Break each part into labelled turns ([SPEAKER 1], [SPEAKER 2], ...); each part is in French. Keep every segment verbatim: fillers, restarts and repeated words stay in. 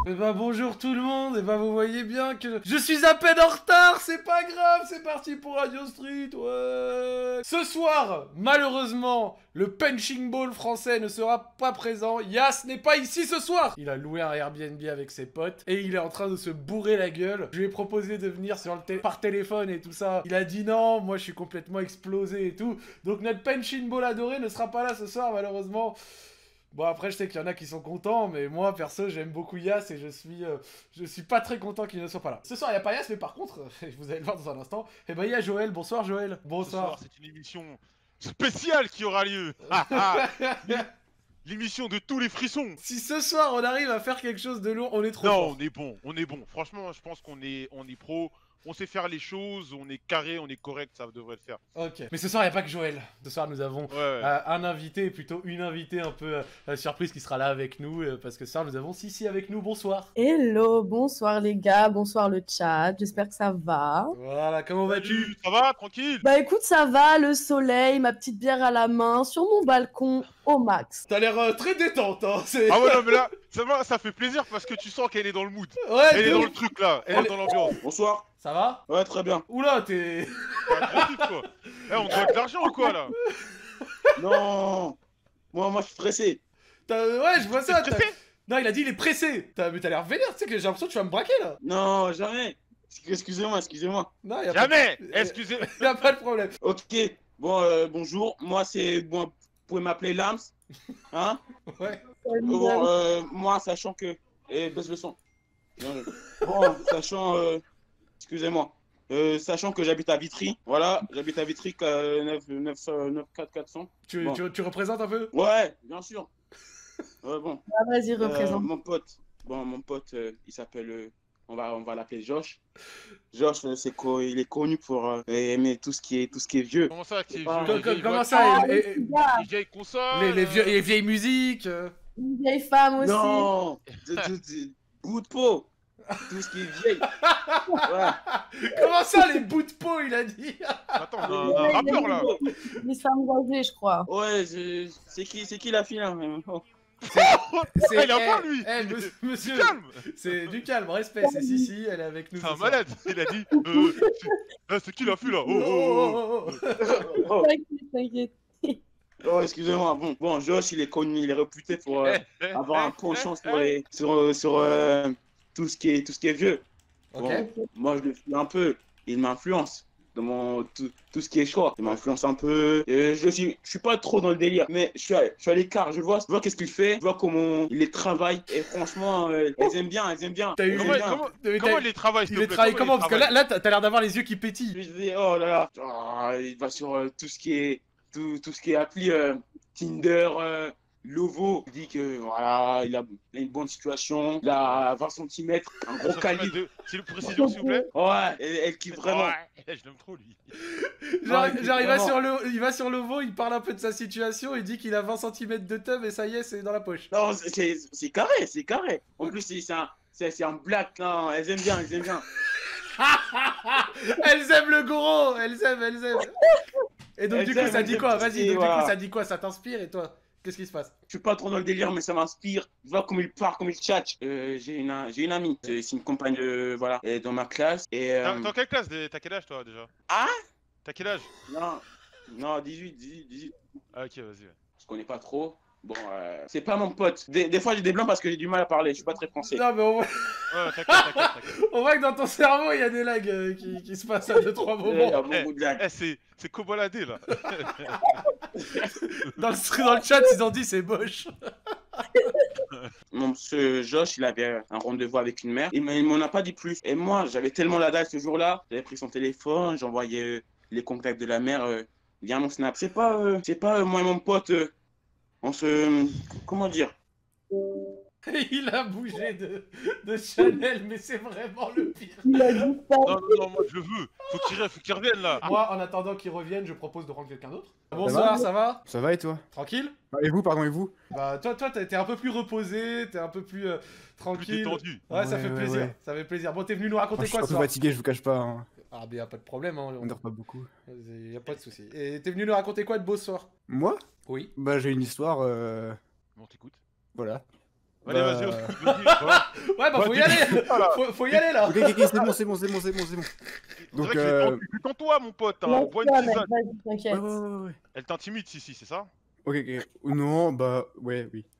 [SPEAKER 1] Eh bah bonjour tout le monde, et bah vous voyez bien que je suis à peine en retard, c'est pas grave, c'est parti pour Radio Street, ouais. Ce soir, malheureusement, le punching ball français ne sera pas présent, Yas n'est pas ici ce soir. Il a loué un Airbnb avec ses potes, et il est en train de se bourrer la gueule. Je lui ai proposé de venir sur le té par téléphone et tout ça, il a dit non, moi je suis complètement explosé et tout. Donc notre punching ball adoré ne sera pas là ce soir malheureusement. Bon après je sais qu'il y en a qui sont contents, mais moi perso j'aime beaucoup Yas et je suis euh, je suis pas très content qu'il ne soit pas là. Ce soir il n'y a pas Yas, mais par contre, vous allez le voir dans un instant, et bah il y a Joël. Bonsoir Joël. Bonsoir.
[SPEAKER 2] C'est une émission spéciale qui aura lieu. L'émission de tous les frissons.
[SPEAKER 1] Si ce soir on arrive à faire quelque chose de lourd, on est trop
[SPEAKER 2] Non,
[SPEAKER 1] fort.
[SPEAKER 2] on est bon, on est bon. Franchement, je pense qu'on est, on est pro. On sait faire les choses, on est carré, on est correct, ça devrait le faire.
[SPEAKER 1] Ok. Mais ce soir, il n'y a pas que Joël. Ce soir, nous avons
[SPEAKER 2] ouais, ouais.
[SPEAKER 1] Euh, un invité, plutôt une invitée un peu euh, surprise qui sera là avec nous. Euh, parce que ce soir, nous avons Sissi avec nous. Bonsoir.
[SPEAKER 3] Hello, bonsoir les gars, bonsoir le chat. J'espère que ça va.
[SPEAKER 1] Voilà, comment vas-tu?
[SPEAKER 2] Ça va, tranquille?
[SPEAKER 3] Bah écoute, ça va, le soleil, ma petite bière à la main, sur mon balcon, au max.
[SPEAKER 1] T'as l'air euh, très détente, hein.
[SPEAKER 2] Ah ouais, non, mais là, ça, va, ça fait plaisir parce que tu sens qu'elle est dans le mood.
[SPEAKER 1] Ouais,
[SPEAKER 2] elle est
[SPEAKER 1] ouf.
[SPEAKER 2] dans le truc là, elle, elle est dans l'ambiance.
[SPEAKER 4] Bonsoir.
[SPEAKER 1] Ça va?
[SPEAKER 4] Ouais, très bien.
[SPEAKER 1] Oula, t'es...
[SPEAKER 2] quoi. Eh, on doit de l'argent ou quoi là?
[SPEAKER 4] Non. Moi, moi, je suis pressé.
[SPEAKER 1] Ouais, je vois ça. Non, il a dit il est pressé. Mais t'as l'air vénère, tu sais que j'ai l'impression que tu vas me braquer là.
[SPEAKER 4] Non, jamais. Excusez-moi, excusez-moi.
[SPEAKER 1] Non, y a
[SPEAKER 2] jamais.
[SPEAKER 1] Pas...
[SPEAKER 2] Excusez.
[SPEAKER 1] Y a pas de problème.
[SPEAKER 4] Ok. Bon, euh, bonjour. Moi, c'est bon. Vous pouvez m'appeler Lams. Hein?
[SPEAKER 1] Ouais.
[SPEAKER 4] Bon, euh, moi, sachant que. Eh, baisse le son. Bon, sachant. Euh... Excusez-moi. Euh, sachant que j'habite à Vitry, voilà, j'habite à Vitry, euh, neuf quatre quatre cents.
[SPEAKER 1] Tu,
[SPEAKER 4] bon.
[SPEAKER 1] tu, tu représentes un peu?
[SPEAKER 4] Ouais, bien sûr. Ouais, bon.
[SPEAKER 3] Ah, vas-y, représente.
[SPEAKER 4] Euh, mon pote, bon, mon pote, euh, il s'appelle, euh, on va, on va l'appeler Josh. Josh, euh, c'est quoi, il est connu pour euh, aimer tout ce qui est, tout ce qui est vieux.
[SPEAKER 2] Comment ça, qui est
[SPEAKER 4] pas...
[SPEAKER 2] vieux?
[SPEAKER 1] Comment, comment ça,
[SPEAKER 3] ah,
[SPEAKER 1] et, et,
[SPEAKER 2] les vieilles consoles,
[SPEAKER 1] les, les, vieux, les vieilles musiques. Euh...
[SPEAKER 3] Une vieille femme aussi.
[SPEAKER 4] Non, bout de peau. Tout ce qui est vieille. Ouais.
[SPEAKER 1] Comment ça, les bouts de peau, il a dit?
[SPEAKER 2] Attends, on a un, un rappeur là.
[SPEAKER 3] Les femmes âgées, je crois.
[SPEAKER 4] Ouais, c'est qui, c'est qui la fille là? Oh.
[SPEAKER 2] C'est il a pas lui.
[SPEAKER 1] Eh, monsieur, monsieur
[SPEAKER 2] du calme.
[SPEAKER 1] C'est du calme, respect. C'est Sissi, elle est avec nous.
[SPEAKER 2] C'est un malade. Il a dit. Euh, c'est qui la fille là? Oh, oh, oh,
[SPEAKER 3] oh. oh. T'inquiète, t'inquiète.
[SPEAKER 4] Oh, excusez-moi. Bon, bon, Josh, il est connu, il est réputé pour euh, avoir un penchant sur les, sur, sur euh, tout ce qui est, tout ce qui est vieux.
[SPEAKER 1] Okay.
[SPEAKER 4] Bon, moi, je le suis un peu. Il m'influence dans mon tout, tout ce qui est choix. Il m'influence un peu. Et je suis, je suis pas trop dans le délire, mais je suis, à, je suis à l'écart. Je vois, je vois qu'est-ce qu'il fait, je vois comment il les travaille. Et franchement, euh, elles aiment bien, elles aiment bien.
[SPEAKER 2] Comment,
[SPEAKER 4] elles
[SPEAKER 2] comment,
[SPEAKER 4] bien.
[SPEAKER 2] comment, comment il les travaille?
[SPEAKER 1] Il les travaille comment? Parce que là, là t'as l'air d'avoir les yeux qui pétillent.
[SPEAKER 4] Je dis, oh là là, oh, il va sur euh, tout ce qui est, tout, tout ce qui est appli euh, Tinder. Euh, Lovo dit que voilà, il a une bonne situation, il a vingt centimètres, un gros calibre.
[SPEAKER 2] De... C'est le précision s'il vous plaît.
[SPEAKER 4] Ouais, elle, elle kiffe vraiment.
[SPEAKER 2] Ouais, je l'aime trop lui.
[SPEAKER 1] Genre, ouais, genre il, va sur le, il va sur Lovo, il parle un peu de sa situation, il dit qu'il a vingt centimètres de tub et ça y est, c'est dans la poche.
[SPEAKER 4] Non, c'est carré, c'est carré. En plus, c'est un, un black, non, elles aiment bien, elles aiment bien.
[SPEAKER 1] Elles aiment le gros, elles aiment, elles aiment. Et donc elles du coup, aiment, ça dit quoi? Vas-y, donc voilà. Du coup, ça dit quoi? Ça t'inspire et toi? Qu'est-ce qui se passe?
[SPEAKER 4] Je suis pas trop dans le délire, mais ça m'inspire. Je vois comment il parle, comment il tchatche. Euh, j'ai une, une amie, c'est une compagne de, voilà, elle est dans ma classe. Euh...
[SPEAKER 2] T'as quelle classe? T'as quel âge toi déjà?
[SPEAKER 4] Ah?
[SPEAKER 2] T'as quel âge?
[SPEAKER 4] Non, non, dix-huit, dix-huit, dix-huit.
[SPEAKER 2] Ah ok, vas-y. Ouais.
[SPEAKER 4] Je connais pas trop. Bon, euh, c'est pas mon pote. Des, des fois, j'ai des blancs parce que j'ai du mal à parler. Je suis pas très français.
[SPEAKER 1] Non, mais on voit...
[SPEAKER 2] Ouais, t'inquiète, t'inquiète.
[SPEAKER 1] On voit que dans ton cerveau, il y a des lags euh, qui, qui se passent à deux trois moments.
[SPEAKER 4] Il y a beaucoup de lags.
[SPEAKER 2] Eh, c'est c'est cobaladé là.
[SPEAKER 1] dans, le, dans le chat, ils ont dit c'est moche.
[SPEAKER 4] Mon monsieur Josh, il avait un rendez-vous avec une mère. Il m'en a pas dit plus. Et moi, j'avais tellement la dalle ce jour-là. J'avais pris son téléphone, j'envoyais euh, les contacts de la mère euh, via mon Snap. C'est pas, euh, c'est pas euh, moi et mon pote. Euh, On se... Comment dire?
[SPEAKER 1] Il a bougé de, de Chanel, mais c'est vraiment le pire.
[SPEAKER 2] Non, non, non, moi je le veux. Faut qu'il faut qu'il revienne là.
[SPEAKER 1] Moi, en attendant qu'il revienne, je propose de rendre quelqu'un d'autre. Bonsoir, ça va, ça va?
[SPEAKER 5] Ça va et toi?
[SPEAKER 1] Tranquille?
[SPEAKER 5] Et vous, pardon, et vous?
[SPEAKER 1] Bah, toi, toi, t'es un peu plus reposé, t'es un peu plus euh, tranquille.
[SPEAKER 2] Plus détendu.
[SPEAKER 1] Ouais, ouais, ça fait
[SPEAKER 5] ouais,
[SPEAKER 1] plaisir,
[SPEAKER 5] ouais.
[SPEAKER 1] ça fait plaisir. Bon, t'es venu nous raconter
[SPEAKER 5] enfin,
[SPEAKER 1] quoi
[SPEAKER 5] ce soir? Je suis un peu fatigué, je vous cache pas. Hein.
[SPEAKER 1] Ah, mais y'a pas de problème, hein.
[SPEAKER 5] On dort pas beaucoup.
[SPEAKER 1] Y'a pas de soucis. Et t'es venu nous raconter quoi de beau ce soir?
[SPEAKER 5] Moi?
[SPEAKER 1] Oui.
[SPEAKER 5] Bah, j'ai une histoire. Euh...
[SPEAKER 2] Bon, t'écoutes.
[SPEAKER 5] Voilà.
[SPEAKER 2] Allez,
[SPEAKER 5] bah...
[SPEAKER 2] vas-y, vas-y.
[SPEAKER 1] Ouais, bah faut y
[SPEAKER 2] Bah,
[SPEAKER 1] aller.
[SPEAKER 2] voilà.
[SPEAKER 1] Faut, faut y aller là.
[SPEAKER 5] Ok, ok, ok, c'est bon, c'est bon, c'est bon, c'est bon, c'est bon.
[SPEAKER 2] C'est
[SPEAKER 5] Donc,
[SPEAKER 2] vrai que
[SPEAKER 5] euh,
[SPEAKER 2] j'ai tenté toi, mon pote. Hein. Bois une
[SPEAKER 3] Lance-toi, mec,
[SPEAKER 2] tisane.
[SPEAKER 3] vas-y,
[SPEAKER 5] Ouais,
[SPEAKER 3] t'inquiète.
[SPEAKER 5] ouais, ouais, ouais.
[SPEAKER 2] Elle t'intimide, si, si, c'est ça?
[SPEAKER 5] Ok, ok. Non, bah, ouais, oui.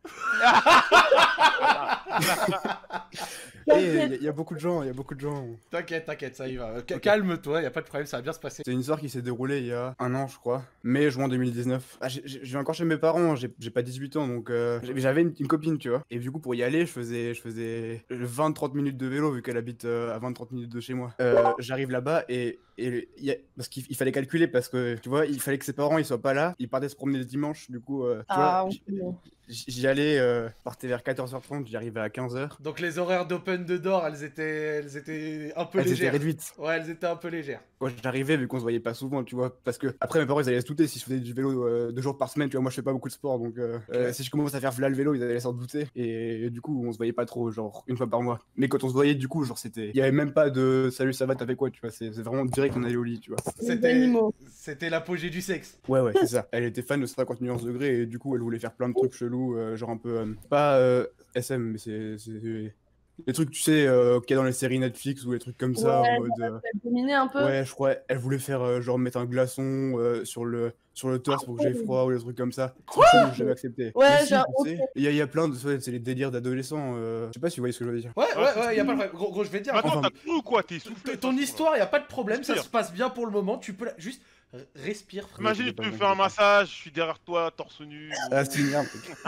[SPEAKER 5] Eh, il y, y a beaucoup de gens, il y a beaucoup de gens.
[SPEAKER 1] T'inquiète, t'inquiète, ça y va. Ca-
[SPEAKER 5] Ok.
[SPEAKER 1] Calme-toi, y a pas de problème, ça va bien se passer.
[SPEAKER 5] C'est une histoire qui s'est déroulée il y a un an, je crois. Mai, juin deux mille dix-neuf. Ah, j'ai- j'ai- je vais encore chez mes parents, j'ai j'ai pas dix-huit ans, donc euh, j'ai- j'avais une, une copine, tu vois. Et du coup, pour y aller, je faisais, je faisais vingt trente minutes de vélo, vu qu'elle habite euh, à vingt trente minutes de chez moi. Euh, J'arrive là-bas et, et il y a- parce qu'il il fallait calculer, parce que, tu vois, il fallait que ses parents ils soient pas là. Ils partaient se promener le dimanche, du coup, euh, tu
[SPEAKER 3] Ah,
[SPEAKER 5] vois,
[SPEAKER 3] oui.
[SPEAKER 5] j- j'y allais, euh, je partais vers quatorze heures trente, j'y arrivais à quinze heures.
[SPEAKER 1] Donc les horaires d'open de door, elles étaient, elles étaient un peu
[SPEAKER 5] Elles étaient
[SPEAKER 1] légères.
[SPEAKER 5] réduites.
[SPEAKER 1] Ouais, elles étaient un peu légères.
[SPEAKER 5] Quand j'arrivais, vu qu'on se voyait pas souvent, tu vois, parce que après mes parents ils allaient se douter si je faisais du vélo euh, deux jours par semaine, tu vois, moi je fais pas beaucoup de sport, donc euh, euh, si je commence à faire v'là le vélo, ils allaient s'en douter, et, et du coup on se voyait pas trop, genre une fois par mois. Mais quand on se voyait, du coup, genre c'était, il y avait même pas de salut ça va, t'as fait quoi, tu vois, c'est c'est vraiment direct qu'on allait au lit, tu vois.
[SPEAKER 3] Les
[SPEAKER 1] C'était,
[SPEAKER 3] animaux.
[SPEAKER 1] c'était l'apogée du sexe.
[SPEAKER 5] Ouais, ouais, c'est ça. Elle était fan de cinquante nuances degrés, et du coup elle voulait faire plein de trucs chelous, euh, genre un peu, euh, pas euh, S M, mais c'est c'est- les trucs, tu sais, euh, qu'il y a dans les séries Netflix ou les trucs comme ça,
[SPEAKER 3] Ouais,
[SPEAKER 5] en mode. euh,
[SPEAKER 3] t'as dominé un peu.
[SPEAKER 5] Ouais, je crois, elle voulait faire euh, genre mettre un glaçon euh, sur le sur le torse pour que j'ai froid ou des trucs comme ça. Quoi? Je l'avais accepté.
[SPEAKER 3] Ouais,
[SPEAKER 5] Mais si,
[SPEAKER 3] genre,
[SPEAKER 5] tu sais, il y, a- il y a plein de ouais, c'est les délires d'adolescents. euh, Je sais pas si vous voyez ce que je veux dire.
[SPEAKER 1] Ouais,
[SPEAKER 2] Ouais,
[SPEAKER 1] ouais,
[SPEAKER 2] c'est
[SPEAKER 1] ouais, y a pas de problème. Gros, gros, je vais te dire.
[SPEAKER 2] Maintenant,
[SPEAKER 5] Enfin,
[SPEAKER 2] t'as cru ou quoi? T'es
[SPEAKER 1] Ton-
[SPEAKER 2] soufflé.
[SPEAKER 1] Ton histoire, y a pas de problème, ça
[SPEAKER 2] Respire.
[SPEAKER 1] se passe bien pour le moment. Tu peux la- juste r- respire, frère.
[SPEAKER 2] Imagine,
[SPEAKER 5] Ouais,
[SPEAKER 2] tu
[SPEAKER 5] pas
[SPEAKER 2] me
[SPEAKER 5] mal,
[SPEAKER 2] fais un
[SPEAKER 5] pas mal.
[SPEAKER 2] massage, je suis derrière toi, torse nu.
[SPEAKER 5] Ah, c'est une merde.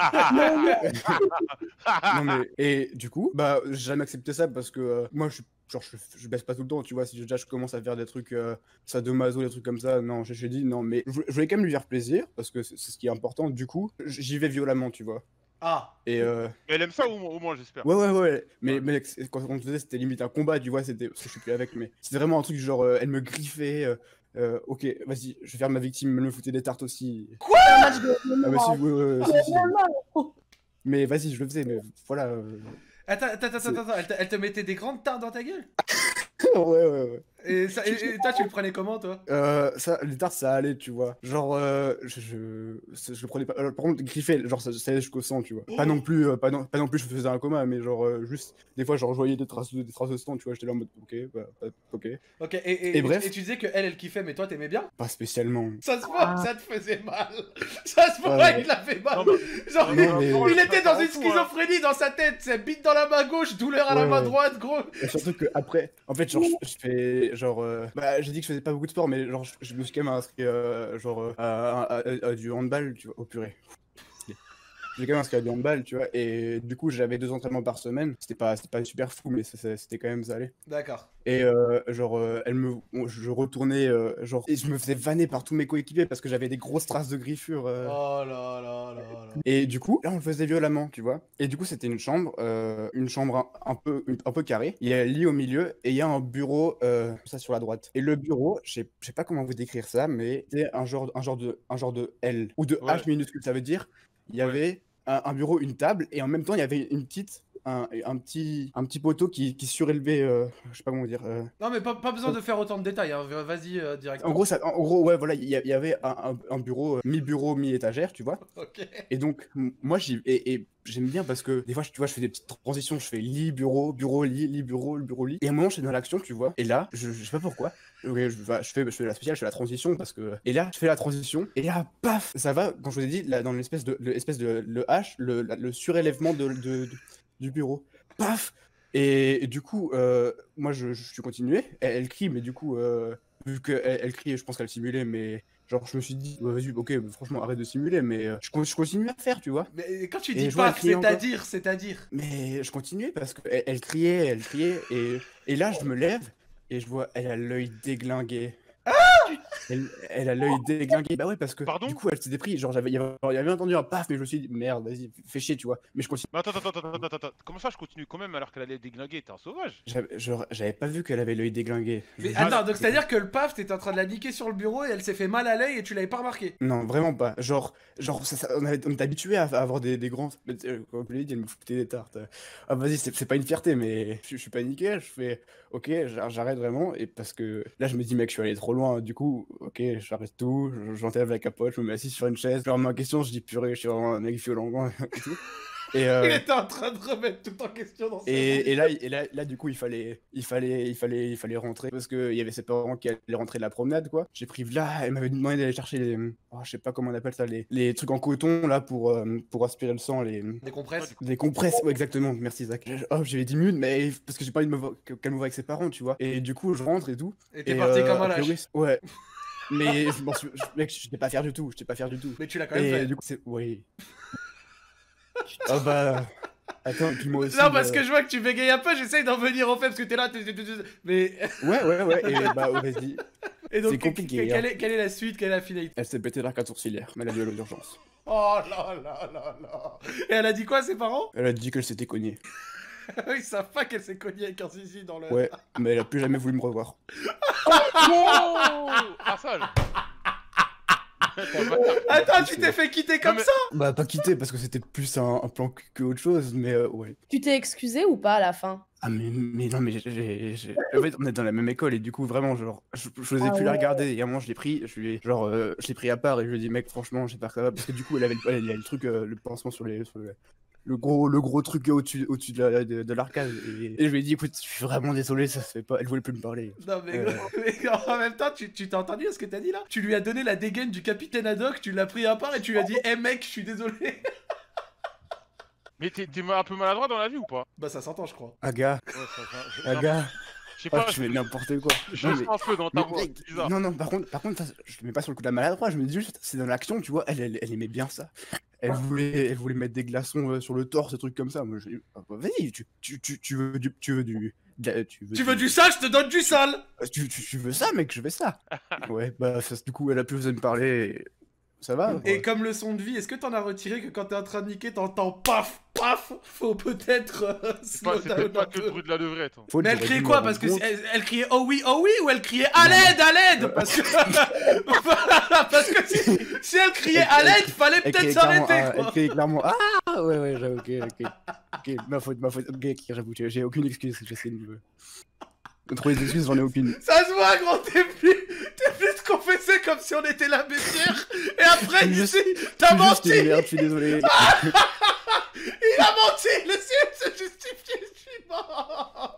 [SPEAKER 5] Non mais et du coup, bah j'ai jamais accepté ça parce que euh, moi je suis genre je, je baisse pas tout le temps, tu vois, si déjà je commence à faire des trucs euh, sadomaso, des trucs comme ça, non, j'ai j'ai dit non, mais je, voulais- je voulais quand même lui faire plaisir parce que c'est c'est ce qui est important. Du coup, j'y vais violemment, tu vois.
[SPEAKER 1] Ah,
[SPEAKER 5] Et euh,
[SPEAKER 2] Elle aime ça au, au moins, j'espère.
[SPEAKER 5] Ouais, ouais, ouais. Mais,
[SPEAKER 2] Ouais.
[SPEAKER 5] mais c'est- quand on le faisait, c'était limite un combat, tu vois. C'était parce que je suis plus avec, mais c'était vraiment un truc genre, euh, elle me griffait. euh, euh, ok, vas-y, je vais faire ma victime, elle me foutait des tartes aussi.
[SPEAKER 3] Un match de
[SPEAKER 5] Ah, bah si, ouais, ouais, ouais, si, si.
[SPEAKER 3] Oh,
[SPEAKER 5] Mais vas-y, je le faisais, mais voilà. euh,
[SPEAKER 1] attends, attends, attends,
[SPEAKER 5] C'est-
[SPEAKER 1] attends, attends. Elle, te, elle te mettait des grandes tartes dans ta gueule.
[SPEAKER 5] ouais, ouais, ouais.
[SPEAKER 1] Et, ça, et, et toi, tu le prenais comment, toi?
[SPEAKER 5] Euh, ça, les tartes, ça allait, tu vois. Genre, euh, je, je, c'est- je le prenais pas. euh, par contre, griffer, genre, ça, ça allait jusqu'au sang, tu vois. Pas non plus, euh, pas non, pas non plus, je faisais un coma, mais genre, euh, juste, des fois, genre, je voyais des traces de, des traces de sang, tu vois. J'étais là en mode, ok, bah, bah, ok.
[SPEAKER 1] Ok, et, et,
[SPEAKER 5] Et bref.
[SPEAKER 1] et tu disais que elle, elle kiffait, mais toi, t'aimais bien?
[SPEAKER 5] Pas spécialement.
[SPEAKER 1] Ça se voit que ça te faisait mal. Ça se voit
[SPEAKER 5] Ouais.
[SPEAKER 1] qu'il l'a fait mal.
[SPEAKER 2] Non, mais-
[SPEAKER 1] Genre,
[SPEAKER 5] Non,
[SPEAKER 1] il,
[SPEAKER 5] mais-
[SPEAKER 1] il était dans une
[SPEAKER 2] Fou, hein.
[SPEAKER 1] schizophrénie dans sa tête. C'est bite dans la main gauche, douleur à la
[SPEAKER 5] Ouais,
[SPEAKER 1] main
[SPEAKER 5] ouais.
[SPEAKER 1] droite, gros.
[SPEAKER 5] Et surtout que après, en fait, genre, je, je fais, genre, euh, bah, j'ai dit que je faisais pas beaucoup de sport, mais genre, je, je me suis quand même inscrit, euh, genre, euh, à, à- à- à du handball, tu vois, au purée. J'ai quand même inscrit à du handball, tu vois, et du coup, j'avais deux entraînements par semaine. C'était pas, c'était pas super fou, mais ça- ça- c'était quand même ça allait.
[SPEAKER 1] D'accord.
[SPEAKER 5] Et euh, genre, euh, elle me, on- je retournais, euh, genre, et je me faisais vanner par tous mes coéquipiers parce que j'avais des grosses traces de griffures. euh.
[SPEAKER 1] Oh là là là là.
[SPEAKER 5] Et du coup, là, on le faisait violemment, tu vois. Et du coup, c'était une chambre, euh, une chambre un, un peu, une- un peu carrée. Il y a un lit au milieu et il y a un bureau, euh, ça sur la droite. Et le bureau, je sais je sais pas comment vous décrire ça, mais c'est un genre, un genre de, un genre de L ou de
[SPEAKER 2] Ouais.
[SPEAKER 5] H minuscule. Ça veut dire, il y
[SPEAKER 2] Ouais.
[SPEAKER 5] avait un, un bureau, une table, et en même temps, il y avait une petite, un, un petit, un petit poteau qui, qui surélevait, euh, je sais pas comment dire. euh,
[SPEAKER 1] Non, mais pas, pas besoin de faire autant de détails. Hein. Vas-y, euh, direct.
[SPEAKER 5] En gros, ça, en gros, ouais, voilà, il y, a- il y avait un, un- un bureau, euh, mi-bureau, mi-étagère, tu vois.
[SPEAKER 1] Ok.
[SPEAKER 5] Et donc, m- moi, j'y et, et j'aime bien parce que des fois, je- tu vois, je fais des petites transitions. Je fais lit, bureau, bureau, lit, lit, bureau, bureau, lit. Et à un moment, je suis dans l'action, tu vois. Et là, je, je sais pas pourquoi. Ok, je, va- je fais, je fais la spéciale, je fais la transition parce que. Et là, je fais la transition. Et là, paf, ça va. Quand je vous ai dit, là, dans l'espèce de, l'espèce de le H, le, la- le surélèvement de, de- de- du bureau. Paf. Et, et du coup, euh, moi, je, je suis continué. Elle, elle crie, mais du coup, euh, vu qu'elle elle crie, je pense qu'elle simulait, mais. Genre, je me suis dit, bah, vas-y, ok, bah, franchement, arrête de simuler, mais euh, je, con- je continue à faire, tu vois.
[SPEAKER 1] Mais quand tu
[SPEAKER 5] Et
[SPEAKER 1] dis
[SPEAKER 5] je vois, elle
[SPEAKER 1] paf,
[SPEAKER 5] crie encore.
[SPEAKER 1] c'est-à-dire, c'est-à-dire.
[SPEAKER 5] Mais je continuais parce qu'elle elle criait, elle criait, et, et là, je me lève, et je vois, elle a l'œil déglingué. Elle, elle a l'œil déglingué. Bah ouais, parce que
[SPEAKER 2] Pardon
[SPEAKER 5] du coup, elle s'était pris. Genre, j'avais, il y avait il y avait entendu un paf, mais je me suis dit, merde, vas-y, fais chier, tu vois. Mais je continue.
[SPEAKER 2] Mais attends, attends, attends, attends, attends, attends. Comment ça, je continue quand même alors qu'elle allait déglinguer? T'es un sauvage.
[SPEAKER 5] J'avais, genre, j'avais pas vu qu'elle avait l'œil déglingué.
[SPEAKER 1] Mais
[SPEAKER 5] Je-
[SPEAKER 1] attends, donc c'est-à-dire que le paf, t'étais en train de la niquer sur le bureau et elle s'est fait mal à l'œil et tu l'avais pas remarqué.
[SPEAKER 5] Non, vraiment pas. Genre, genre ça, ça- on, avait- on est habitué à, à avoir des, des grands. Mais, euh, Comme je l'ai dit, elle me foutait des tartes. Ah, vas-y, c'est c'est pas une fierté, mais je, je suis paniqué. Je fais, ok, j'a- j'arrête vraiment. Et parce que là, je me dis, mec, je suis allé trop loin. Du coup, ok, j'arrête tout. je- J'enlève la capote, je me mets assis sur une chaise. Je leur remets en question, je dis, purée, je suis vraiment un mec violent et tout. Et, euh,
[SPEAKER 1] Il était en train de remettre tout en question dans sa
[SPEAKER 5] et, et là, et là, là, du coup, il fallait, il fallait, il fallait, il fallait rentrer parce que il y avait ses parents qui allaient rentrer de la promenade, quoi. J'ai pris là, elle m'avait demandé d'aller chercher les, oh, je sais pas comment on appelle ça, les, les trucs en coton là pour, euh, pour aspirer le sang, les,
[SPEAKER 1] Des compresses.
[SPEAKER 5] des compresses. Ouais, exactement. Merci Zach. Oh, j'avais dix minutes, mais parce que j'ai pas envie de me voir, qu'elle me voit avec ses parents, tu vois. Et du coup, je rentre et tout.
[SPEAKER 1] Et t'es
[SPEAKER 5] Et,
[SPEAKER 1] parti
[SPEAKER 5] euh,
[SPEAKER 1] comme un
[SPEAKER 5] a
[SPEAKER 1] lâche.
[SPEAKER 5] priori, ouais. Mais je m'en suis, je- mec, j'étais pas fier du tout. J'étais pas fier du tout.
[SPEAKER 1] Mais tu l'as quand même
[SPEAKER 5] Et
[SPEAKER 1] fait.
[SPEAKER 5] du coup, c'est, oui. Ah bah. Attends, puis moi aussi.
[SPEAKER 1] Non, parce
[SPEAKER 5] euh,
[SPEAKER 1] que je vois que tu bégayes un peu, j'essaye d'en venir au fait parce que t'es là, t'es- t'es- t'es- t'es- mais.
[SPEAKER 5] Ouais, ouais, ouais. Et bah, oh, vas-y.
[SPEAKER 1] Et donc,
[SPEAKER 5] C'est compliqué,
[SPEAKER 1] que- quelle,
[SPEAKER 5] hein.
[SPEAKER 1] est, quelle est la suite, quelle est la finalité?
[SPEAKER 5] Elle s'est pété l'arcade sourcilière, mais elle a dû aller aux urgences.
[SPEAKER 1] Oh là là là là. Et elle a dit quoi à ses parents?
[SPEAKER 5] Elle a dit qu'elle s'était cognée.
[SPEAKER 1] Ils savent pas qu'elle s'est cognée avec un zizi dans le.
[SPEAKER 5] Ouais, mais elle a plus jamais voulu me revoir.
[SPEAKER 2] Wow Ah, sale.
[SPEAKER 1] Attends, tu t'es fait quitter comme
[SPEAKER 2] mais-
[SPEAKER 1] ça?
[SPEAKER 5] Bah, pas quitter parce que c'était plus un, un plan que, que autre chose, mais euh, ouais.
[SPEAKER 3] Tu t'es excusé ou pas à la fin?
[SPEAKER 5] Ah, mais, mais non, mais j'ai- j'ai. j'ai- En fait, on est dans la même école et du coup, vraiment, genre, je, je n'osais
[SPEAKER 3] Ah
[SPEAKER 5] plus la
[SPEAKER 3] ouais.
[SPEAKER 5] regarder. Et à un moment, je l'ai pris, je lui ai, genre, euh, je l'ai pris à part et je lui ai dit, mec, franchement, j'espère que ça va. Parce que du coup, elle avait, elle avait le truc, euh, le pansement sur les. Sur le... Le gros, le gros truc au-dessus au-dessus de la- de, de l'arcade. Et, et je lui ai dit, écoute, je suis vraiment désolé, ça se fait pas. Elle voulait plus me parler.
[SPEAKER 1] Non, mais,
[SPEAKER 5] Euh.
[SPEAKER 1] mais en même temps, tu tu t'as entendu ce que t'as dit là? Tu lui as donné la dégaine du capitaine Haddock, tu l'as pris à part et tu lui as dit, hé mec, je suis désolé.
[SPEAKER 2] Mais t'es t'es un peu maladroit dans la vie ou pas?
[SPEAKER 1] Bah, ça s'entend, je crois.
[SPEAKER 5] Aga,
[SPEAKER 2] Ouais, ça, ça, je-
[SPEAKER 5] aga,
[SPEAKER 2] Je sais
[SPEAKER 5] ah,
[SPEAKER 2] pas,
[SPEAKER 5] tu fais n'importe quoi.
[SPEAKER 2] je
[SPEAKER 5] Non,
[SPEAKER 2] sens
[SPEAKER 5] mais-
[SPEAKER 2] un peu dans ta
[SPEAKER 5] Mais
[SPEAKER 2] voix,
[SPEAKER 5] mec,
[SPEAKER 2] c'est bizarre.
[SPEAKER 5] non, non, par contre, par contre, ça, je le mets pas sur le coup de la maladroit, je me dis juste, c'est dans l'action, tu vois, elle, elle, elle aimait bien ça. Elle voulait, elle voulait mettre des glaçons euh, sur le torse, des trucs comme ça. Moi, j'ai dit, ah, bah, vas-y, tu, tu, tu, tu veux du, tu veux du, de la- tu veux,
[SPEAKER 1] Tu veux du sale, je te donne du sale.
[SPEAKER 5] tu, tu, tu veux ça, mec, je veux ça. Ouais, bah, ça, du coup, elle a plus osé me parler, et ça va.
[SPEAKER 1] Et
[SPEAKER 5] ouais.
[SPEAKER 1] comme leçon de vie, est-ce que t'en as retiré que quand t'es en train de niquer, t'entends paf, paf, faut peut-être euh,
[SPEAKER 2] C'est pas-
[SPEAKER 1] slow
[SPEAKER 2] C'était
[SPEAKER 1] down
[SPEAKER 2] pas
[SPEAKER 1] un
[SPEAKER 2] que le
[SPEAKER 1] peu.
[SPEAKER 2] bruit de la levrette. hein.
[SPEAKER 5] Faut
[SPEAKER 1] Mais elle
[SPEAKER 5] j'aurais
[SPEAKER 1] criait
[SPEAKER 5] dû
[SPEAKER 1] quoi?
[SPEAKER 5] me
[SPEAKER 1] Parce que
[SPEAKER 5] rendre
[SPEAKER 1] c'est- elle, elle criait oh oui, oh oui, ou elle criait à l'aide, à l'aide? Parce que, voilà, parce que si, si elle criait à l'aide, fallait
[SPEAKER 5] Elle
[SPEAKER 1] peut-être
[SPEAKER 5] criait clairement,
[SPEAKER 1] s'arrêter
[SPEAKER 5] ah, elle
[SPEAKER 1] quoi.
[SPEAKER 5] criait clairement, ah, ouais, ouais, j'avoue, ok, ok. Ok, ma faute, ma faute, ok, ok, j'avoue, j'ai j'ai aucune excuse, j'essaie de me... de trouver des excuses, j'en ai aucune.
[SPEAKER 1] Ça se voit, gros, t'es plus, t'es plus de confesser comme si on était la bêtière. Et après,
[SPEAKER 5] Je suis
[SPEAKER 1] ici, t'as
[SPEAKER 5] Je suis juste
[SPEAKER 1] menti.
[SPEAKER 5] une merde, je suis désolé.
[SPEAKER 1] Il a menti. Laissez-le se justifier, je suis mort.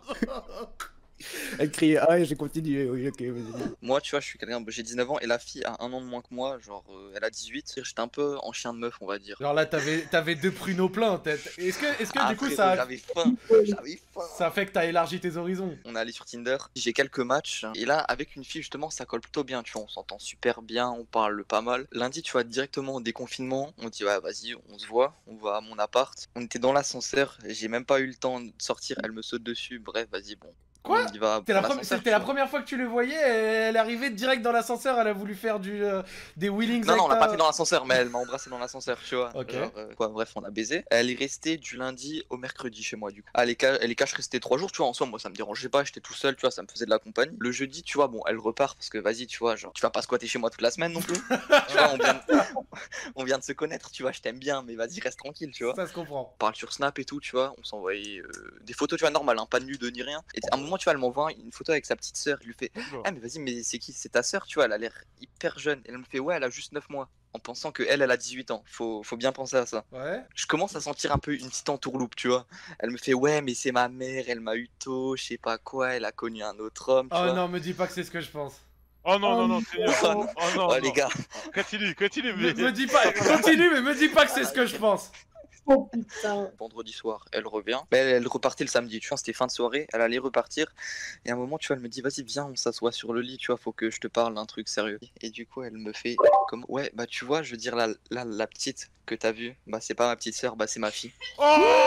[SPEAKER 5] Elle criait, ah, et j'ai continué, oui, ok, vas-y.
[SPEAKER 6] Moi, tu vois, je suis quelqu'un, j'ai dix-neuf ans et la fille a un an de moins que moi, genre euh, elle a dix-huit. J'étais un peu en chien de meuf, on va dire.
[SPEAKER 1] Genre là, t'avais, t'avais deux pruneaux pleins, tête. Est-ce que, est-ce que
[SPEAKER 6] Ah,
[SPEAKER 1] du coup,
[SPEAKER 6] frérot,
[SPEAKER 1] ça,
[SPEAKER 6] J'avais faim, j'avais faim.
[SPEAKER 1] ça fait que t'as élargi tes horizons?
[SPEAKER 6] On est allé sur Tinder, j'ai quelques matchs, et là, avec une fille, justement, ça colle plutôt bien, tu vois, on s'entend super bien, on parle pas mal. Lundi, tu vois, directement au déconfinement, on dit, ouais, vas-y, on se voit, on va à mon appart. On était dans l'ascenseur, j'ai même pas eu le temps de sortir, elle me saute dessus, bref, vas-y, bon.
[SPEAKER 1] Quoi?
[SPEAKER 6] On y va
[SPEAKER 1] C'était la,
[SPEAKER 6] pour
[SPEAKER 1] pre-
[SPEAKER 6] l'ascenseur,
[SPEAKER 1] c'était
[SPEAKER 6] tu
[SPEAKER 1] la
[SPEAKER 6] vois.
[SPEAKER 1] première fois que tu le voyais, elle est arrivée direct dans l'ascenseur, elle a voulu faire du, euh, des wheelings
[SPEAKER 6] Non, non, on l'a
[SPEAKER 1] avec ta-
[SPEAKER 6] pas fait dans l'ascenseur, mais elle m'a embrassé dans l'ascenseur, tu vois.
[SPEAKER 1] Ok.
[SPEAKER 6] Genre, euh, quoi, bref, on a baisé. Elle est restée du lundi au mercredi chez moi, du coup. Elle est, ca- elle est cash restée trois jours, tu vois. En soi, moi, ça me dérangeait pas, j'étais tout seul, tu vois, ça me faisait de la compagnie. Le jeudi, tu vois, bon, elle repart parce que vas-y, tu vois, genre, tu vas pas squatter chez moi toute la semaine non plus. Tu vois, on vient, de... on vient de se connaître, tu vois, je t'aime bien, mais vas-y, reste tranquille, tu vois.
[SPEAKER 1] Ça se comprend.
[SPEAKER 6] On parle sur Snap et tout, tu vois, on s'envoyait euh, des photos, tu vois, normales, hein, pas de nude ni rien. Et à un moment, tu vois, elle m'envoie une photo avec sa petite sœur, il lui fait ah mais vas-y, mais c'est qui? C'est ta sœur, tu vois, elle a l'air hyper jeune. Elle me fait ouais, elle a juste neuf mois. En pensant que elle, elle a dix-huit ans. Faut, faut bien penser à ça.
[SPEAKER 1] Ouais.
[SPEAKER 6] Je commence à sentir un peu une petite entourloupe, tu vois. Elle me fait ouais, mais c'est ma mère, elle m'a eu tôt, je sais pas quoi, elle a connu un autre homme, tu
[SPEAKER 1] Oh
[SPEAKER 6] vois.
[SPEAKER 1] non, me dis pas que c'est ce que je pense.
[SPEAKER 2] Oh non, non,
[SPEAKER 3] Oh
[SPEAKER 2] non, Seigneur.
[SPEAKER 6] Oh non.
[SPEAKER 2] Oh non,
[SPEAKER 6] Oh
[SPEAKER 2] non.
[SPEAKER 6] les gars,
[SPEAKER 2] Continue, continue,
[SPEAKER 1] Me,
[SPEAKER 2] mais...
[SPEAKER 1] me dis pas, continue, mais me dis pas que c'est ce que je pense.
[SPEAKER 3] Oh putain.
[SPEAKER 6] vendredi soir, elle revient. Mais elle, elle repartait le samedi, tu vois, c'était fin de soirée, elle allait repartir. Et à un moment, tu vois, elle me dit, vas-y, viens, on s'assoit sur le lit, tu vois, faut que je te parle d'un truc sérieux. Et du coup, elle me fait, comme, ouais, bah tu vois, je veux dire, la, la, la petite que t'as vue, bah c'est pas ma petite sœur, bah c'est ma fille.
[SPEAKER 2] Oh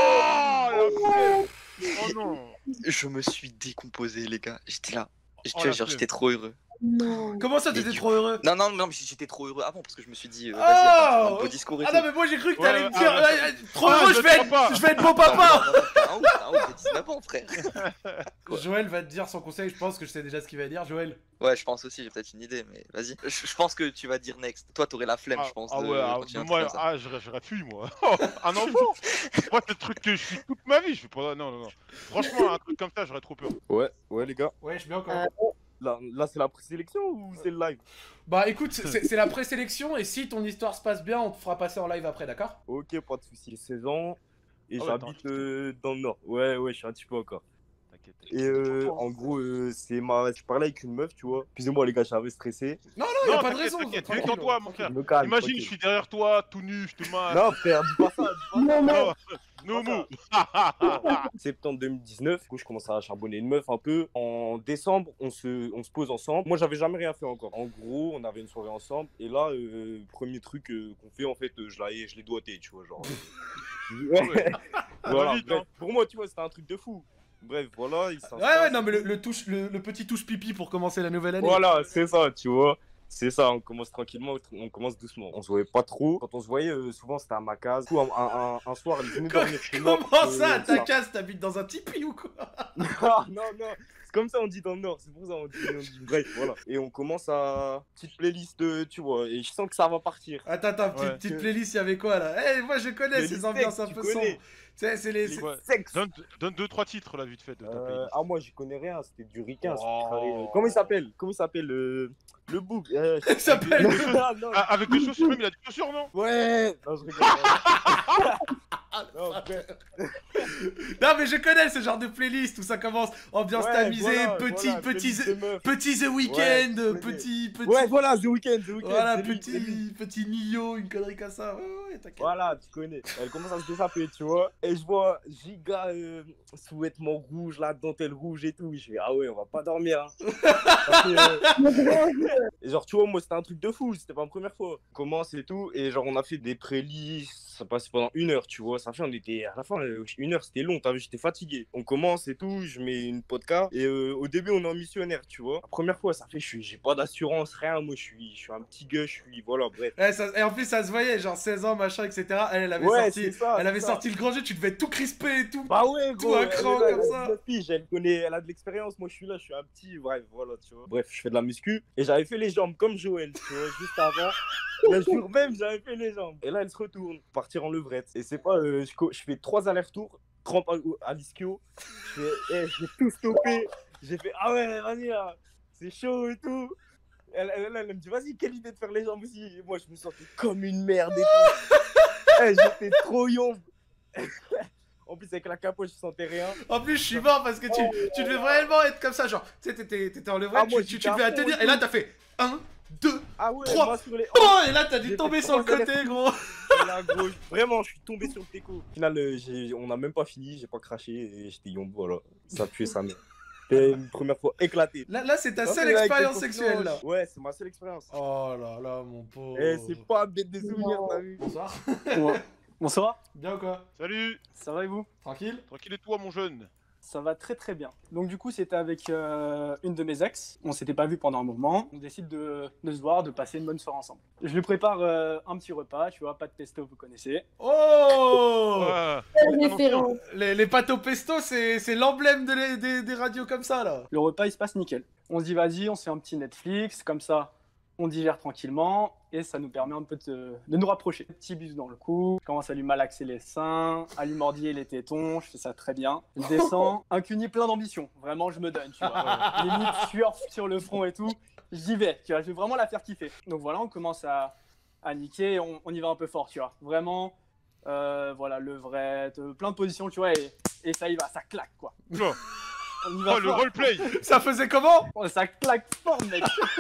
[SPEAKER 2] la flemme. Oh non.
[SPEAKER 6] Je me suis décomposé, les gars. J'étais là. Tu
[SPEAKER 2] Oh,
[SPEAKER 6] vois,
[SPEAKER 2] la
[SPEAKER 6] genre,
[SPEAKER 2] flemme.
[SPEAKER 6] j'étais trop heureux.
[SPEAKER 3] Non.
[SPEAKER 1] Comment ça,
[SPEAKER 6] Et
[SPEAKER 1] t'étais
[SPEAKER 6] du
[SPEAKER 1] trop heureux?
[SPEAKER 6] Non, non, non, mais j'étais trop heureux avant parce que je me suis dit, euh,
[SPEAKER 1] Oh
[SPEAKER 6] vas-y, attends, un beau discours et
[SPEAKER 1] Ah
[SPEAKER 6] tout.
[SPEAKER 1] non, mais moi j'ai cru que
[SPEAKER 2] Ouais,
[SPEAKER 1] t'allais
[SPEAKER 2] ouais,
[SPEAKER 1] me dire
[SPEAKER 2] ah, ouais,
[SPEAKER 1] euh, euh, trop
[SPEAKER 2] Ah,
[SPEAKER 1] heureux,
[SPEAKER 2] je
[SPEAKER 1] je vais,
[SPEAKER 2] te crois
[SPEAKER 1] être,
[SPEAKER 2] pas.
[SPEAKER 1] je vais être beau papa.
[SPEAKER 6] Non, non, non, t'es un ouf, t'es un ouf, t'as dix-neuf ans, frère. Quoi.
[SPEAKER 1] Joël va te dire son conseil, je pense que je sais déjà ce qu'il va dire. Joël.
[SPEAKER 6] Ouais, je pense aussi, j'ai peut-être une idée, mais vas-y. Je, je pense que tu vas dire next. Toi, t'aurais la flemme,
[SPEAKER 2] Ah,
[SPEAKER 6] je pense.
[SPEAKER 2] ah
[SPEAKER 6] de
[SPEAKER 2] ouais, ah,
[SPEAKER 6] continuer un truc
[SPEAKER 2] moi,
[SPEAKER 6] comme ça.
[SPEAKER 2] ah, j'aurais j'aurais fui, moi. Oh, un enfant. Moi, c'est le truc que je suis toute ma vie. Je fais pas. Non, non, non. Franchement, un truc comme ça, j'aurais trop peur.
[SPEAKER 7] Ouais, ouais les gars.
[SPEAKER 1] Ouais, je suis bien encore.
[SPEAKER 3] Euh,
[SPEAKER 7] Là, là c'est la présélection ou c'est le live?
[SPEAKER 1] Bah écoute, c'est c'est la présélection et si ton histoire se passe bien, on te fera passer en live après, d'accord?
[SPEAKER 7] Ok, pas de soucis. seize ans, Et
[SPEAKER 2] Ah ouais, attends,
[SPEAKER 7] j'habite
[SPEAKER 2] tu-
[SPEAKER 7] euh, dans le nord. Ouais, ouais, je suis un petit peu encore.
[SPEAKER 2] T'inquiète,
[SPEAKER 7] Et
[SPEAKER 2] t'inquiète.
[SPEAKER 7] euh, en gros, euh, c'est ma... je parlais avec une meuf, tu vois. Excusez-moi, les gars, j'avais stressé.
[SPEAKER 1] Non, non, y a
[SPEAKER 2] Non,
[SPEAKER 1] pas de
[SPEAKER 2] t'inquiète,
[SPEAKER 1] raison.
[SPEAKER 2] t'inquiète,
[SPEAKER 1] tranquille,
[SPEAKER 2] détends-toi, mon
[SPEAKER 1] tranquille.
[SPEAKER 2] frère.
[SPEAKER 7] Je me calme.
[SPEAKER 2] Imagine,
[SPEAKER 7] tranquille.
[SPEAKER 2] je suis derrière toi, tout nu, je te masse.
[SPEAKER 7] Non, frère, dis pas ça. Dis pas ça.
[SPEAKER 3] Non, mais
[SPEAKER 2] Non, no
[SPEAKER 7] pas
[SPEAKER 2] move.
[SPEAKER 7] Septembre deux mille dix-neuf, du coup, je commence à charbonner une meuf un peu. En décembre, on se, on se pose ensemble. Moi, j'avais jamais rien fait encore. En gros, on avait une soirée ensemble. Et là, euh, premier truc euh, qu'on fait, en fait, euh, je l'ai, je l'ai doigté, tu vois, genre. euh,
[SPEAKER 2] Ouais.
[SPEAKER 7] ouais.
[SPEAKER 2] Ça
[SPEAKER 7] Voilà,
[SPEAKER 2] va vite,
[SPEAKER 7] bref.
[SPEAKER 2] hein.
[SPEAKER 7] Pour moi, tu vois, c'était un truc de fou. Bref, voilà, il s'installe.
[SPEAKER 1] Ouais, ouais, non, mais le, le touche, le, le petit touche pipi pour commencer la nouvelle année.
[SPEAKER 7] Voilà, c'est ça, tu vois. C'est ça, on commence tranquillement, on commence doucement. On se voyait pas trop. Quand on se voyait, euh, souvent c'était à ma case. Du coup, un, un, un, un soir, elle venait dormir chez moi.
[SPEAKER 1] Comment
[SPEAKER 7] parce que,
[SPEAKER 1] ça,
[SPEAKER 7] euh,
[SPEAKER 1] ta case, t'habites dans un tipi ou quoi?
[SPEAKER 7] Ah, non, non, c'est comme ça on dit dans le Nord, c'est pour ça on dit, on dit bref, voilà. Et on commence à petite playlist, de, tu vois, et je sens que ça va partir.
[SPEAKER 1] Attends, attends, petite,
[SPEAKER 2] Ouais.
[SPEAKER 1] petite playlist, il y avait quoi là? Eh, moi je connais
[SPEAKER 7] Playlist
[SPEAKER 1] ces ambiances un
[SPEAKER 7] sexe,
[SPEAKER 1] peu
[SPEAKER 7] tu
[SPEAKER 1] sombres.
[SPEAKER 7] connais.
[SPEAKER 1] Tu sais, c'est les.
[SPEAKER 7] Les
[SPEAKER 1] c'est-
[SPEAKER 2] Ouais.
[SPEAKER 7] sexe.
[SPEAKER 2] Donne, donne deux, trois titres là, vite fait de ta
[SPEAKER 7] Euh,
[SPEAKER 2] playlist.
[SPEAKER 7] ah, moi j'y connais rien, c'était du ricain. ce
[SPEAKER 2] Oh.
[SPEAKER 7] carré. Comment il s'appelle Comment il s'appelle euh, Le boug. euh,
[SPEAKER 1] Il s'appelle.
[SPEAKER 7] Ah, non.
[SPEAKER 2] Ah, avec des chaussures, même il a des chaussures, non?
[SPEAKER 7] Ouais. Non, je rigole. Non, bref.
[SPEAKER 1] Non, mais je connais ce genre de playlist où ça commence ambiance
[SPEAKER 7] Ouais,
[SPEAKER 1] tamisée,
[SPEAKER 7] voilà,
[SPEAKER 1] petit,
[SPEAKER 7] voilà,
[SPEAKER 1] petit,
[SPEAKER 7] playlist de meufs.
[SPEAKER 1] petit The Weeknd,
[SPEAKER 7] Ouais, je connais.
[SPEAKER 1] petit, petit.
[SPEAKER 7] Ouais, voilà, The Weeknd, The Weeknd.
[SPEAKER 1] Voilà,
[SPEAKER 7] c'est lui, c'est lui.
[SPEAKER 1] petit, petit Nio, une connerie comme ça. Ouais, ouais, t'inquiète.
[SPEAKER 7] Voilà, tu connais. Elle commence à se désappeler, tu vois. Et je vois giga euh, sous-vêtements rouges, là, dentelle rouge et tout. Je fais, ah ouais, on va pas dormir. Hein. Parce que, euh, et genre, tu vois, moi, c'était un truc de fou. C'était pas la première fois. On commence et tout. Et genre, on a fait des playlists. Ça passait pendant une heure, tu vois. Ça fait, on était à la fin, euh, une heure, c'était long. T'as vu, j'étais fatigué. On commence et tout. Je mets une podcast. Et euh, au début, on est en missionnaire, tu vois. La première fois, ça fait, je suis, j'ai pas d'assurance, rien. Moi, je suis, je suis un petit gars, je suis, voilà, bref.
[SPEAKER 1] Ouais, ça- et en plus, ça se voyait, genre seize ans, machin, et cetera. Elle, elle avait
[SPEAKER 7] Ouais,
[SPEAKER 1] sorti,
[SPEAKER 7] c'est ça,
[SPEAKER 1] elle
[SPEAKER 7] c'est
[SPEAKER 1] avait
[SPEAKER 7] ça.
[SPEAKER 1] sorti le grand jeu, tu devais être tout crispé et tout.
[SPEAKER 7] Bah ouais,
[SPEAKER 1] Tout
[SPEAKER 7] gros,
[SPEAKER 1] un
[SPEAKER 7] elle
[SPEAKER 1] cran
[SPEAKER 7] est là,
[SPEAKER 1] comme
[SPEAKER 7] elle a
[SPEAKER 1] ça.
[SPEAKER 7] dix-neuf piges, elle connaît, elle a de l'expérience, moi je suis là, je suis un petit, bref, voilà, tu vois. Bref, je fais de la muscu, et j'avais fait les jambes comme Joël, tu vois, juste avant. Le jour même, j'avais fait les jambes. Et là, elle se retourne, partir en levrette. Et c'est pas, euh, je, co- je fais trois allers-retours, trempe à, à l'ischio, je fais, eh, j'ai tout stoppé, j'ai fait, ah ouais, vas-y là, c'est chaud et tout. Elle, elle, elle, elle me dit, vas-y, quelle idée de faire les jambes aussi. Et moi, je me sentais comme une merde et tout. Eh, j'étais trop yombe. En plus, avec la capote, je sentais rien.
[SPEAKER 1] En plus, je suis mort parce que tu, tu devais vraiment être comme ça, genre, tu sais, t'étais, t'étais en levrette,
[SPEAKER 7] Ah, moi,
[SPEAKER 1] tu, tu,
[SPEAKER 7] j'étais
[SPEAKER 1] tu devais
[SPEAKER 7] à
[SPEAKER 1] à
[SPEAKER 7] fond
[SPEAKER 1] tenir,
[SPEAKER 7] et
[SPEAKER 1] et là,
[SPEAKER 7] tout.
[SPEAKER 1] t'as fait un, deux,
[SPEAKER 7] Ah ouais,
[SPEAKER 1] Trois.
[SPEAKER 7] moi sur les
[SPEAKER 1] oh, et là, t'as dû
[SPEAKER 7] J'ai
[SPEAKER 1] tomber
[SPEAKER 7] fait
[SPEAKER 1] sur le
[SPEAKER 7] trois
[SPEAKER 1] côté, gros.
[SPEAKER 7] Et là, gros, vraiment, je suis tombé sur le teco. Au final, euh, j'ai- on n'a même pas fini, j'ai pas craché et j'étais yombo, voilà. Ça a tué sa mère. C'était une première fois éclaté.
[SPEAKER 1] Là, là c'est ta
[SPEAKER 7] Ça,
[SPEAKER 1] seule
[SPEAKER 7] c'est avec
[SPEAKER 1] expérience
[SPEAKER 7] des
[SPEAKER 1] sexuelle, là.
[SPEAKER 7] copains. Ouais, c'est ma seule expérience.
[SPEAKER 1] Oh là là, mon pauvre.
[SPEAKER 7] Et c'est pas bête des souvenirs, t'as vu.
[SPEAKER 1] Bonsoir.
[SPEAKER 8] Ouais. Bonsoir,
[SPEAKER 1] Bien ou quoi?
[SPEAKER 2] Salut.
[SPEAKER 8] ça va et vous?
[SPEAKER 1] Tranquille?
[SPEAKER 2] Tranquille et toi, mon jeune?
[SPEAKER 8] Ça va très très bien. Donc du coup c'était avec euh, une de mes ex, on s'était pas vu pendant un moment, on décide de, de se voir, de passer une bonne soirée ensemble. Je lui prépare euh, un petit repas, tu vois, pas de pesto, vous connaissez.
[SPEAKER 1] Oh
[SPEAKER 2] Ouais.
[SPEAKER 3] Quel référent.
[SPEAKER 1] les, les pâtes au pesto, c'est, c'est l'emblème de les- des, des radios comme ça, là.
[SPEAKER 8] Le repas il se passe nickel. On se dit vas-y, on se fait un petit Netflix, comme ça on digère tranquillement et ça nous permet un peu de, de nous rapprocher. Petit bisou dans le cou, je commence à lui malaxer les seins, à lui mordiller les tétons, je fais ça très bien. Je descends, un cuni plein d'ambition, vraiment je me donne, tu vois. Limite sueur sur le front et tout, j'y vais, tu vois, je vais vraiment la faire kiffer. Donc voilà, on commence à, à niquer, et on, on y va un peu fort, tu vois. Vraiment, euh, voilà, levrette, euh, plein de positions, tu vois, et, et ça y va, ça claque, quoi.
[SPEAKER 2] Oula.
[SPEAKER 8] On y va
[SPEAKER 2] Oh, le
[SPEAKER 8] fort.
[SPEAKER 2] roleplay.
[SPEAKER 1] Ça faisait comment?
[SPEAKER 8] Oh, ça claque fort, mec.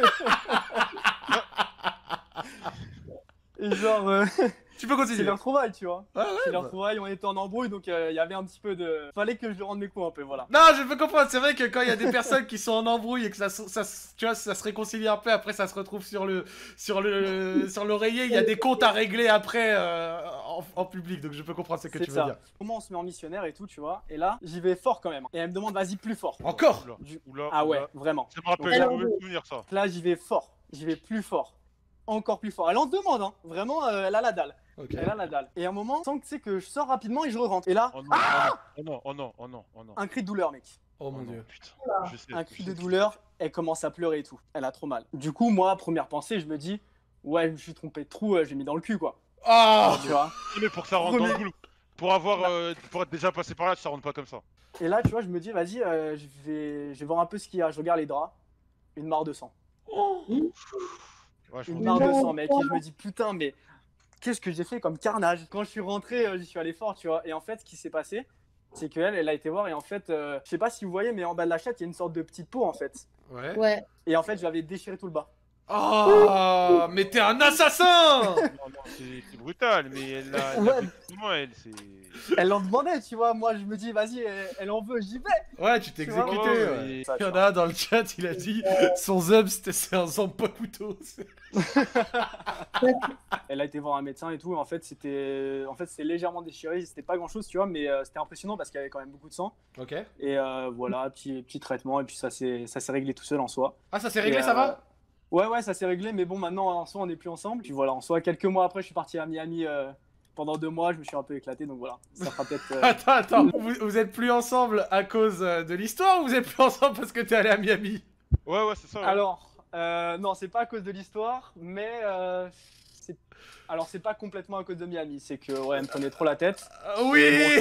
[SPEAKER 8] Et genre, euh,
[SPEAKER 1] Tu peux
[SPEAKER 8] c'est
[SPEAKER 1] continuer.
[SPEAKER 8] les retrouvailles, tu vois.
[SPEAKER 1] Ouais, ouais,
[SPEAKER 8] C'est les
[SPEAKER 1] bah.
[SPEAKER 8] retrouvailles, on était en embrouille, donc euh, il y avait un petit peu de... Fallait que je lui rende mes coups un peu, voilà.
[SPEAKER 1] Non, je peux comprendre. C'est vrai que quand il y a des personnes qui sont en embrouille et que ça, se- ça, se- tu vois, ça se réconcilie un peu, après ça se retrouve sur le, sur le, sur l'oreiller. Il y a des comptes à régler après euh, en, en public. Donc je peux comprendre ce que
[SPEAKER 8] C'est
[SPEAKER 1] tu veux
[SPEAKER 8] ça.
[SPEAKER 1] dire.
[SPEAKER 8] Comment on se met en missionnaire et tout, tu vois. Et là, j'y vais fort quand même. Et elle me demande, vas-y, plus fort.
[SPEAKER 1] Encore?
[SPEAKER 2] Oula.
[SPEAKER 8] Du-
[SPEAKER 2] Oula,
[SPEAKER 8] Ah ouais,
[SPEAKER 2] oula.
[SPEAKER 8] vraiment.
[SPEAKER 2] Ça me rappelle
[SPEAKER 8] Donc
[SPEAKER 2] un
[SPEAKER 3] là-
[SPEAKER 2] mauvais souvenir, ça.
[SPEAKER 8] Là, j'y vais fort. J'y vais plus fort. Encore plus fort. Elle en demande, hein. Vraiment, euh, elle a la dalle.
[SPEAKER 1] Ok.
[SPEAKER 8] Elle a la dalle. Et à un moment, sans que tu sais que je sors rapidement et je rentre. Et là,
[SPEAKER 2] Oh non,
[SPEAKER 8] Ah
[SPEAKER 2] oh non, oh non, oh non, oh non.
[SPEAKER 8] un cri de douleur, mec.
[SPEAKER 1] Oh
[SPEAKER 2] Oh
[SPEAKER 1] mon
[SPEAKER 2] non,
[SPEAKER 1] dieu.
[SPEAKER 2] putain. Je sais,
[SPEAKER 8] Un
[SPEAKER 2] je
[SPEAKER 8] cri
[SPEAKER 2] sais.
[SPEAKER 8] de douleur, elle commence à pleurer et tout. Elle a trop mal. Du coup, moi, première pensée, je me dis, ouais, je me suis trompé de trou, euh, j'ai mis dans le cul, quoi.
[SPEAKER 1] Ah!
[SPEAKER 8] Tu vois.
[SPEAKER 2] Non, mais pour que ça rentre dans le boulot. Pour avoir, euh, pour être déjà passé par là, ça rentre pas comme ça.
[SPEAKER 8] Et là, tu vois, je me dis, vas-y, euh, je vais, je vais voir un peu ce qu'il y a. Je regarde les draps. Une mare de sang.
[SPEAKER 2] Ouais, je
[SPEAKER 8] Une
[SPEAKER 2] pense
[SPEAKER 8] mare
[SPEAKER 2] que-
[SPEAKER 8] de sang, mec. Et je me dis, putain, mais qu'est-ce que j'ai fait comme carnage? Quand je suis rentré, euh, j'y suis allé fort, tu vois. Et en fait, ce qui s'est passé, c'est qu'elle, elle a été voir et en fait, euh, je sais pas si vous voyez, mais en bas de la chatte, il y a une sorte de petite peau en fait.
[SPEAKER 1] Ouais.
[SPEAKER 3] Ouais.
[SPEAKER 8] Et en fait, j'avais déchiré tout le bas.
[SPEAKER 1] Oh, mais t'es un assassin!
[SPEAKER 2] Non, non, c'est c'est brutal, mais elle a. elle a
[SPEAKER 8] Ouais.
[SPEAKER 2] effectivement, elle, c'est.
[SPEAKER 8] Elle en demandait, tu vois. Moi, je me dis, vas-y, elle, elle en veut, j'y vais.
[SPEAKER 1] Ouais, tu t'es
[SPEAKER 8] Tu vois,
[SPEAKER 1] exécuté.
[SPEAKER 2] ouais,
[SPEAKER 1] ouais.
[SPEAKER 2] ouais.
[SPEAKER 8] Ça,
[SPEAKER 1] Il y
[SPEAKER 8] tu
[SPEAKER 1] en a un dans le chat, il a dit son zub c'était c'est un zampa couteau.
[SPEAKER 8] Elle a été voir un médecin et tout. Et en fait, c'était en fait, c'est légèrement déchiré. C'était pas grand chose, tu vois, mais euh, c'était impressionnant parce qu'il y avait quand même beaucoup de sang.
[SPEAKER 1] Ok.
[SPEAKER 8] Et euh, voilà, petit, petit traitement. Et puis ça s'est ça s'est réglé tout seul en soi.
[SPEAKER 1] Ah, ça s'est réglé,
[SPEAKER 8] Et,
[SPEAKER 1] ça
[SPEAKER 8] euh,
[SPEAKER 1] va?
[SPEAKER 8] Ouais, ouais, ça s'est réglé. Mais bon, maintenant, en soi, on n'est plus ensemble. Puis voilà, en soi, quelques mois après, je suis parti à Miami. Euh, pendant deux mois, je me suis un peu éclaté. Donc voilà, ça fera peut-être. euh,
[SPEAKER 1] Attends, attends, vous, vous êtes plus ensemble à cause euh, de l'histoire ou vous êtes plus ensemble parce que t'es allé à Miami?
[SPEAKER 2] Ouais, ouais, c'est ça. ouais.
[SPEAKER 8] Alors, euh, non, c'est pas à cause de l'histoire, mais euh, c'est... alors c'est pas complètement à cause de Miami, c'est que ouais, elle me prenait trop la tête.
[SPEAKER 1] Euh, oui.
[SPEAKER 8] Et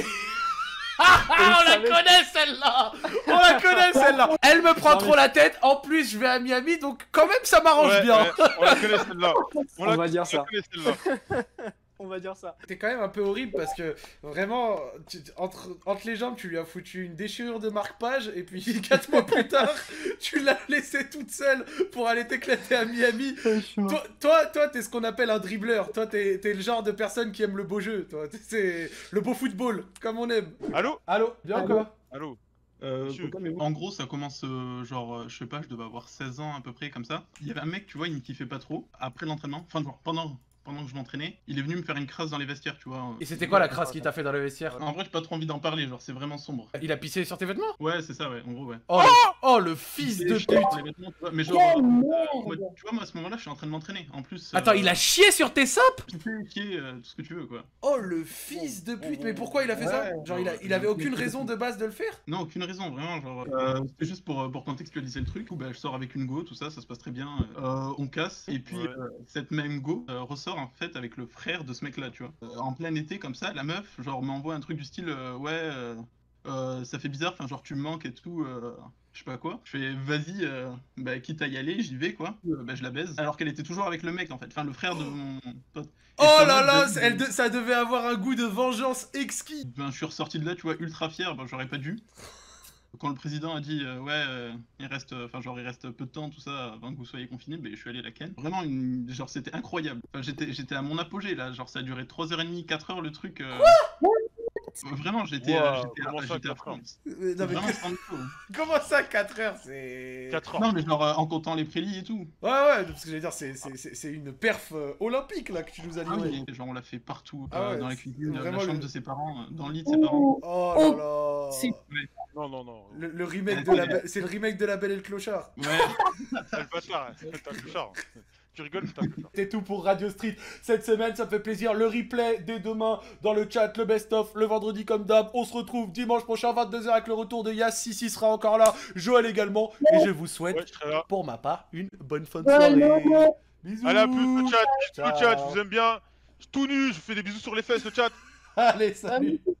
[SPEAKER 1] Ah, ah, on la
[SPEAKER 8] savez-
[SPEAKER 1] connaît celle-là. On la connaît celle-là. Elle me prend
[SPEAKER 8] Non,
[SPEAKER 1] trop
[SPEAKER 8] mais-
[SPEAKER 1] la tête. En plus, je vais à Miami, donc quand même ça m'arrange
[SPEAKER 2] Ouais,
[SPEAKER 1] bien.
[SPEAKER 2] ouais, on la connaît celle-là. On,
[SPEAKER 8] On
[SPEAKER 2] la,
[SPEAKER 8] va dire
[SPEAKER 2] on
[SPEAKER 8] ça.
[SPEAKER 2] la connaît celle-là.
[SPEAKER 8] On va dire ça.
[SPEAKER 1] T'es quand même un peu horrible parce que vraiment, tu- entre, entre les jambes, tu lui as foutu une déchirure de marque-page et puis quatre mois plus tard, tu l'as laissée toute seule pour aller t'éclater à Miami. Toi, toi, toi, t'es ce qu'on appelle un dribbleur. Toi, t'es t'es le genre de personne qui aime le beau jeu. Toi, c'est le beau football, comme on aime.
[SPEAKER 2] Allô
[SPEAKER 1] Allô, bien
[SPEAKER 8] Allô
[SPEAKER 1] quoi?
[SPEAKER 2] Allô
[SPEAKER 9] Euh,
[SPEAKER 2] Monsieur.
[SPEAKER 9] en gros, ça commence euh, genre, euh, je sais pas, je devais avoir seize ans à peu près, comme ça. Il y avait un mec, tu vois, il me kiffait pas trop. Après l'entraînement, enfin, genre, pendant, pendant que je m'entraînais, il est venu me faire une crasse dans les vestiaires, tu vois.
[SPEAKER 1] Et c'était quoi la crasse qu'il t'a fait dans le vestiaire?
[SPEAKER 9] En vrai, j'ai pas trop envie d'en parler, genre, c'est vraiment sombre.
[SPEAKER 1] Il a pissé sur tes vêtements?
[SPEAKER 9] Ouais, c'est ça, ouais, en gros, ouais.
[SPEAKER 1] Oh, le... oh, le fils
[SPEAKER 9] Il
[SPEAKER 1] de
[SPEAKER 9] est chié
[SPEAKER 1] pute!
[SPEAKER 9] dans les vêtements, tu vois, mais genre,
[SPEAKER 3] Quelle
[SPEAKER 9] euh,
[SPEAKER 3] merde.
[SPEAKER 9] moi, tu vois, moi à ce moment-là, je suis en train de m'entraîner. En plus, euh,
[SPEAKER 1] Attends, il a chié sur tes sapes?
[SPEAKER 9] chié, euh, tout ce que tu veux, quoi.
[SPEAKER 1] Oh, le fils de pute! Mais pourquoi il a fait ça? Genre, il, a, il avait aucune raison de base de le faire?
[SPEAKER 9] Non, aucune raison, vraiment, genre, euh, c'était juste pour, euh, pour contextualiser le truc. Bah, je sors avec une go, tout ça, ça se passe très bien. Euh, on casse, et puis
[SPEAKER 2] Ouais.
[SPEAKER 9] euh, cette même go euh, ressort en fait avec le frère de ce mec-là, tu vois. Euh, en plein été, comme ça, la meuf, genre, m'envoie un truc du style, euh, ouais, euh, euh, ça fait bizarre, enfin, genre, tu me manques et tout, euh, je sais pas quoi. Je fais, vas-y, euh, bah, quitte à y aller, j'y vais, quoi. Euh, bah, je la baise, alors qu'elle était toujours avec le mec, en fait, enfin, le frère de mon pote. Et
[SPEAKER 1] Oh
[SPEAKER 9] ça
[SPEAKER 1] là
[SPEAKER 9] m'a
[SPEAKER 1] là,
[SPEAKER 9] donné-
[SPEAKER 1] elle de- ça devait avoir un goût de vengeance exquis!
[SPEAKER 9] Ben, je suis ressorti de là, tu vois, ultra fier, ben, j'aurais pas dû. Quand le président a dit euh, ouais, euh, il reste, enfin genre il reste peu de temps, tout ça, avant que vous soyez confinés, ben je suis allé la ken. Vraiment, une... genre c'était incroyable. Enfin, j'étais, j'étais à mon apogée là, genre ça a duré trois heures trente, quatre heures le truc. euh, Vraiment, j'étais, euh,
[SPEAKER 2] Wow,
[SPEAKER 9] j'étais,
[SPEAKER 2] comment
[SPEAKER 9] à-
[SPEAKER 2] ça,
[SPEAKER 9] j'étais à
[SPEAKER 2] quatre
[SPEAKER 9] fond.
[SPEAKER 2] heures
[SPEAKER 1] Euh,
[SPEAKER 9] C'est
[SPEAKER 1] Non, mais
[SPEAKER 9] vraiment sans défaut, hein.
[SPEAKER 1] comment ça, quatre heures? C'est.
[SPEAKER 2] quatre heures.
[SPEAKER 9] Non mais genre euh, en comptant les prélis et tout.
[SPEAKER 1] Ouais, ouais, parce que j'allais dire, c'est- c'est c'est- c'est une perf euh, olympique là que tu nous as
[SPEAKER 9] Ah
[SPEAKER 1] livré.
[SPEAKER 9] oui, genre on l'a fait partout,
[SPEAKER 1] Ah
[SPEAKER 9] euh,
[SPEAKER 1] ouais,
[SPEAKER 9] dans la
[SPEAKER 1] c'est
[SPEAKER 9] cuisine, la
[SPEAKER 1] vraiment
[SPEAKER 9] chambre
[SPEAKER 1] le-
[SPEAKER 9] de ses parents, euh, dans le lit de ses parents.
[SPEAKER 1] Oh là là!
[SPEAKER 3] C'est-
[SPEAKER 2] Non, non, non.
[SPEAKER 1] Le, le remake de la Be- c'est le remake de La Belle et le Clochard.
[SPEAKER 9] Ouais.
[SPEAKER 2] C'est le bâtard, hein. C'est un clochard. Tu rigoles, c'est un clochard.
[SPEAKER 1] C'est tout pour Radio Street cette semaine, ça me fait plaisir. Le replay dès demain dans le chat, le best-of, le vendredi comme d'hab. On se retrouve dimanche prochain, vingt-deux heures avec le retour de Yass. Sissi sera encore là, Joël également. Et je vous souhaite,
[SPEAKER 2] Ouais, je serai là.
[SPEAKER 1] pour ma part, une bonne fin de
[SPEAKER 3] Ouais,
[SPEAKER 1] soirée.
[SPEAKER 3] non, non.
[SPEAKER 1] Bisous.
[SPEAKER 2] Allez, à plus, le chat. Le
[SPEAKER 1] Ciao.
[SPEAKER 2] chat, je vous aime bien. Tout nu, je vous fais des bisous sur les fesses, le chat.
[SPEAKER 1] Allez, salut.